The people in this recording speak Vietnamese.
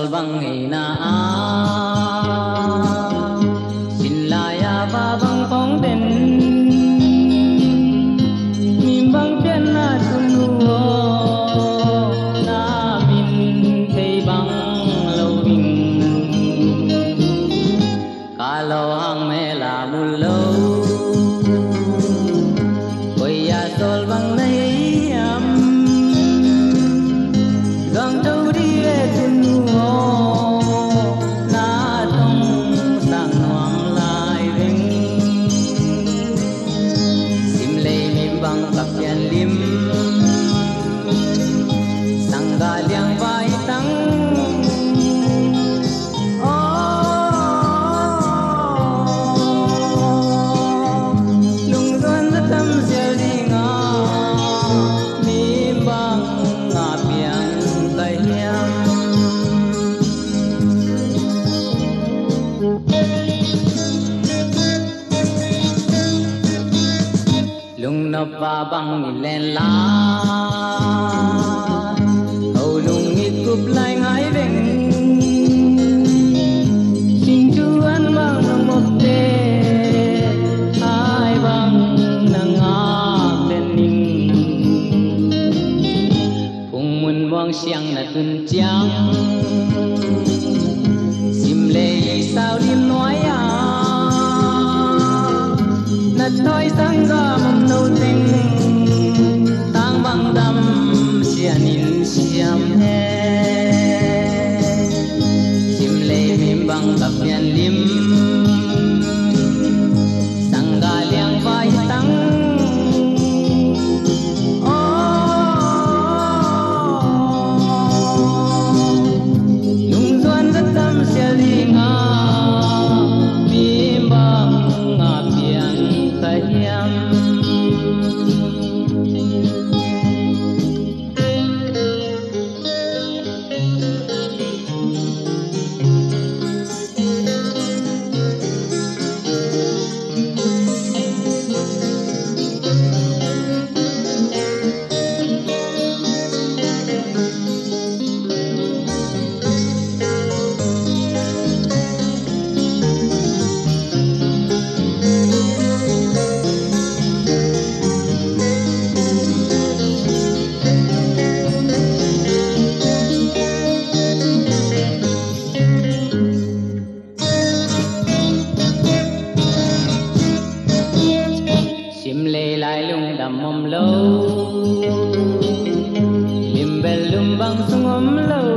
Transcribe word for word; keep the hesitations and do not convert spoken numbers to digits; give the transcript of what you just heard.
sol bang ina a sin la ya ba bang phong den mim bang pian na tun lu na min thei bang lo ving ka lo hang me la mu lo oi ya sol bang nei am gang đâu đi về tun lu na tong sang noang lai ving sim le mim bang kap yan lim sang ga liang vai tang lung duan da tam sia ding a mim bang nga piang kai hiam lung nộp va băng lên lá hầu lung nghịch cúp lại ngái vinh xin chú ăn băng nang một tê ai băng nang ngáp lên ninh phùng mun buông xiang là tuần trắng sim lệ sao lim nói à nát thôi sang ga mầm nâu tình tang băng đâm xian in xiam he sim lệ mim băng cặp yan lim sang ga liang vai tang lung duan da tam sia ding a mim bang nga piang kai hiam sim lệ lại lung đầm mầm lâu lim bel lum bang sung om lâu